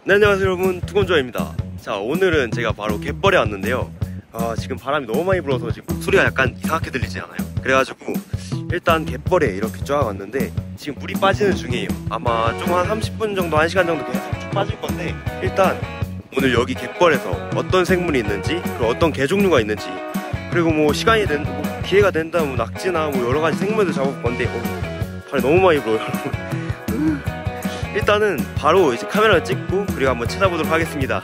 네, 안녕하세요 여러분, 두건조아입니다. 자, 오늘은 제가 바로 갯벌에 왔는데요. 지금 바람이 너무 많이 불어서 지금 목소리가 약간 이상하게 들리지 않아요? 그래가지고 일단 갯벌에 이렇게 쫙 왔는데 지금 물이 빠지는 중이에요. 아마 좀 한 30분 정도, 1시간 정도 계속 쭉 빠질 건데, 일단 오늘 여기 갯벌에서 어떤 생물이 있는지, 그리고 어떤 개 종류가 있는지, 그리고 뭐 시간이 기회가 된다면 낙지나 뭐 여러 가지 생물들 잡아볼 건데, 바람이 너무 많이 불어요 여러분. 일단은 바로 이제 카메라를 찍고 그리고 한번 찾아보도록 하겠습니다.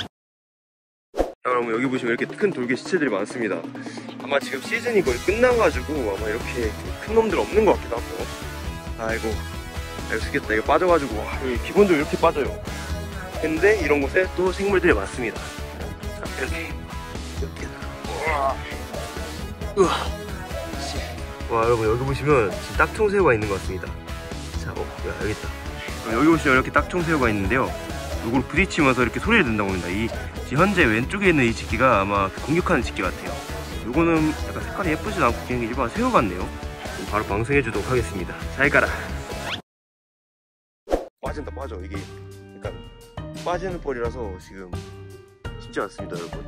여러분, 여기 보시면 이렇게 큰 돌개 시체들이 많습니다. 아마 지금 시즌이 거의 끝나가지고 아마 이렇게 큰 놈들 없는 것 같기도 하고. 아이고 죽겠다. 이거 빠져가지고, 와, 여기 기본적으로 이렇게 빠져요. 근데 이런 곳에 또 생물들이 많습니다. 자, 이렇게 와, 여러분 여기 보시면 지금 딱총새우가 있는 것 같습니다. 자, 야, 여기 있다. 여기 보시면 이렇게 딱총새우가 있는데요, 이걸 부딪히면서 이렇게 소리를 낸다고 합니다. 지금 현재 왼쪽에 있는 이 집기가 아마 공격하는 집기 같아요. 요거는 약간 색깔이 예쁘진 않고 그냥 일반 새우 같네요. 바로 방생해 주도록 하겠습니다. 잘 가라. 빠져. 이게 약간 빠지는 뻘이라서 지금 쉽지 않습니다 여러분.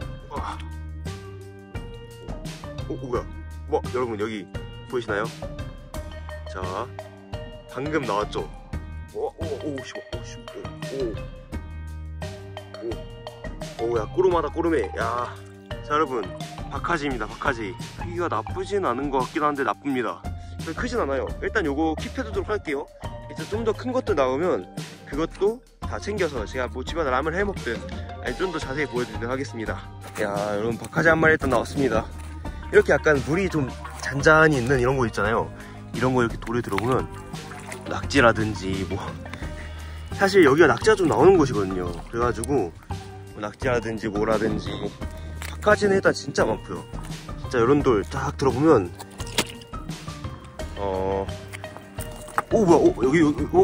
뭐야, 여러분 여기 보이시나요? 자, 방금 나왔죠? 야, 꼬름하다, 꼬름해. 야, 자 여러분, 박하지입니다. 박하지. 크기가 나쁘진 않은 것 같긴 한데 나쁩니다. 크진 않아요. 일단 요거 킵해두도록 할게요. 이제 좀 더 큰 것도 나오면 그것도 다 챙겨서 제가 뭐 집안에 라면 해먹든 좀 더 자세히 보여드리도록 하겠습니다. 야, 여러분, 박하지 한 마리 일단 나왔습니다. 이렇게 약간 물이 좀 잔잔히 있는 이런 거 있잖아요. 이런 거 이렇게 돌에 들어오면 낙지라든지 뭐, 사실 여기가 낙지가 좀 나오는 곳이거든요. 그래가지고 뭐 낙지라든지 뭐라든지, 뭐 박하지는 일단 진짜 많고요. 진짜 이런 돌 딱 들어보면 여기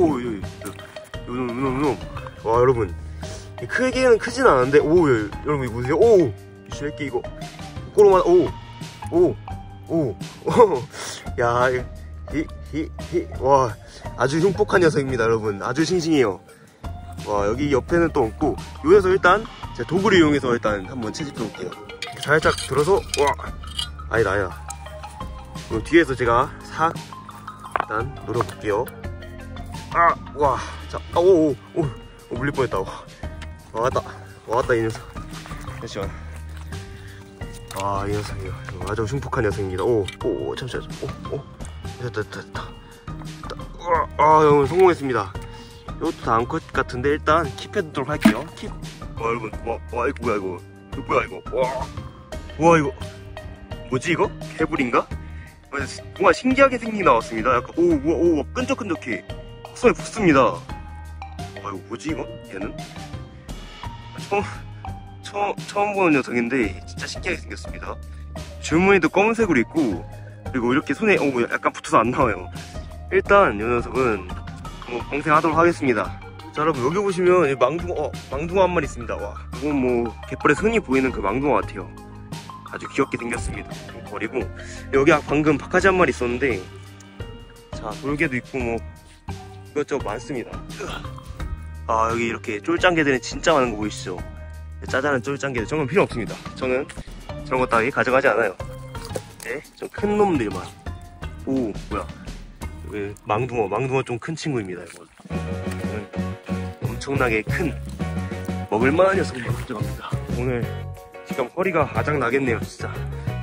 와, 여러분, 크기는 크진 않은데, 여러분 이거 보세요. 이 새끼 이거 꼬로만. 야, 와, 아주 흉폭한 녀석입니다 여러분. 아주 싱싱해요. 와, 여기 옆에는 또 없고, 여기서 일단 제가 도구를 이용해서 일단 한번 채집해 볼게요. 살짝 들어서, 아니다. 뒤에서 제가 싹 일단 놀아볼게요. 자, 물릴 뻔했다. 왔다 이 녀석. 잠시만. 이 녀석이요. 아주 흉폭한 녀석입니다. 잠시만. 됐다. 여러분, 성공했습니다. 이것도 다 암컷 같은데 일단 킵해두도록 할게요. 킵. 여러분, 이거 뭐야 이거. 이거 뭐지 이거? 개불인가? 뭔가 신기하게 생긴 나왔습니다. 약간 끈적끈적해. 손에 붙습니다. 이거 뭐지 이거? 얘는 처음 보는 녀석인데 진짜 신기하게 생겼습니다. 줄무늬도 검은색으로 있고, 그리고 이렇게 손에 약간 붙어서 안 나와요. 일단 이 녀석은 방생하도록 하겠습니다. 자, 여러분 여기 보시면 망둥어 한 마리 있습니다. 와, 이건 뭐 갯벌에서 흔히 보이는 그 망둥어 같아요. 아주 귀엽게 생겼습니다. 버리고, 여기 방금 박하지 한 마리 있었는데, 자, 돌개도 있고 뭐 이것저것 많습니다. 여기 이렇게 쫄짱개들은 진짜 많은 거 보이시죠? 짜잘한 쫄짱개들 정말 필요 없습니다. 저는 저런 거 따위 가져가지 않아요. 네, 좀 큰 놈들만. 뭐야, 여기 망둥어 좀 큰 친구입니다. 이거 엄청나게 큰 먹을만한 녀석만 가져갑니다. 오늘 지금 허리가 아작 나겠네요 진짜.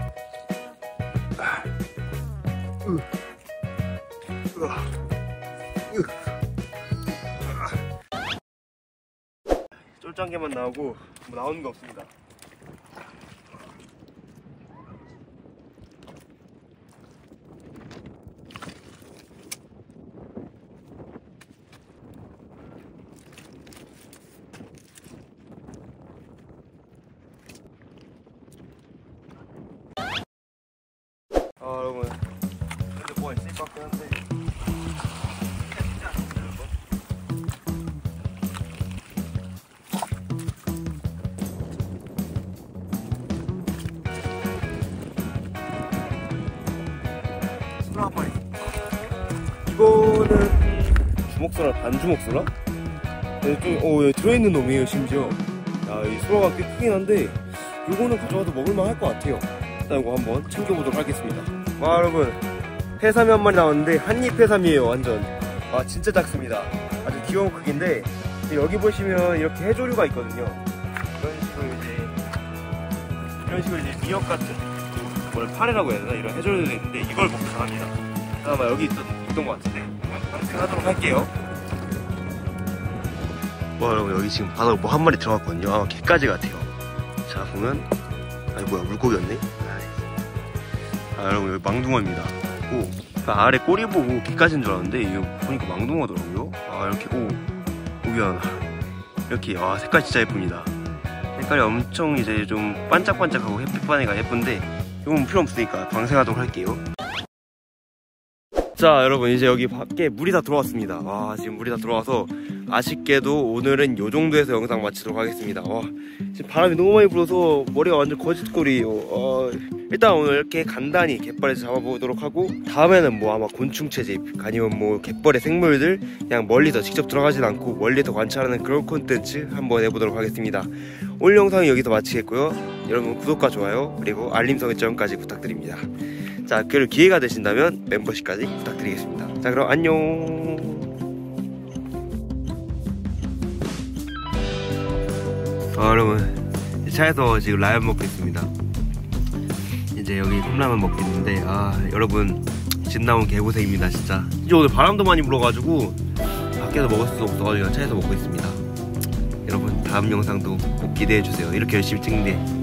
쫄짱개만 나오고 뭐 나오는 거 없습니다. 여러분, 근데 뭐가 있을 것 같긴 한데, 이거는 주먹소라, 반주먹소라? 여기 들어있는 놈이에요, 심지어. 야, 이 소라가 꽤 크긴 한데, 요거는 가져와도 먹을만 할 것 같아요. 일단 이거 한번 챙겨보도록 하겠습니다. 와, 여러분. 해삼이 한 마리 나왔는데, 한입 해삼이에요, 완전. 아, 진짜 작습니다. 아주 귀여운 크기인데, 여기 보시면 이렇게 해조류가 있거든요. 이런 식으로 이제 미역 같은, 파래라고 해야 되나? 이런 해조류도 있는데, 이걸 먹고 잘합니다. 아마 여기 있던 것 같은데, 하도록 할게요. 와, 여러분, 여기 지금 바다로 뭐 한 마리 들어갔거든요. 아마 개까지 같아요. 자, 보면, 아니, 뭐야, 물고기였네? 아, 여러분, 여기 망둥어입니다. 오, 그 아래 꼬리 보고 개까지인 줄 알았는데, 이거 보니까 망둥어더라고요. 아, 이렇게, 오기야. 이렇게, 색깔 진짜 예쁩니다. 색깔이 엄청 이제 좀 반짝반짝하고 햇빛반이가 예쁜데, 이건 필요 없으니까 방생하도록 할게요. 자, 여러분, 이제 여기 밖에 물이 다 들어왔습니다. 와, 지금 물이 다 들어와서 아쉽게도 오늘은 요 정도에서 영상 마치도록 하겠습니다. 와, 지금 바람이 너무 많이 불어서 머리가 완전 거짓골이에요. 일단 오늘 이렇게 간단히 갯벌에서 잡아보도록 하고, 다음에는 뭐 아마 곤충 채집 아니면 뭐 갯벌의 생물들 그냥 멀리서 직접 들어가진 않고 멀리서 관찰하는 그런 콘텐츠 한번 해보도록 하겠습니다. 오늘 영상은 여기서 마치겠고요. 여러분, 구독과 좋아요 그리고 알림 설정까지 부탁드립니다. 자, 그 기회가 되신다면 멤버십까지 부탁드리겠습니다. 자, 그럼 안녕. 여러분, 차에서 지금 라면 먹고 있습니다. 이제 여기 컵라면 먹고 있는데, 여러분, 집 나온 개고생입니다, 진짜. 이제 오늘 바람도 많이 불어가지고 밖에서 먹을 수도 없어가지고 차에서 먹고 있습니다. 여러분, 다음 영상도 꼭 기대해주세요. 이렇게 열심히 찍는데